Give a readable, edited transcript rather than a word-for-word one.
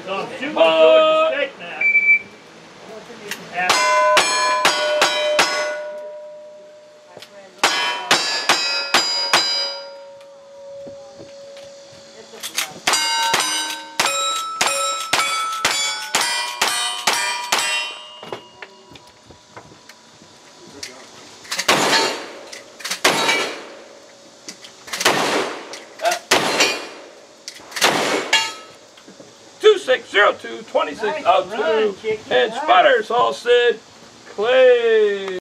So I'm shooting towards the stake mat. .2602 2602 and spotters all said Clay.